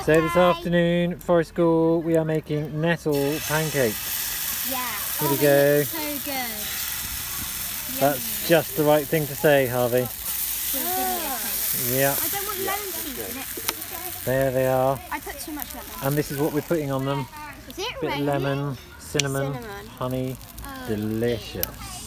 So this afternoon for school we are making nettle pancakes. Yeah. Here we go. So good. That's just the right thing to say, Harvey. Yeah. I don't want lemon seeds in it. There they are. I put too much lemon. And this is what we're putting on them. Is it Bit of lemon, cinnamon, honey. Delicious.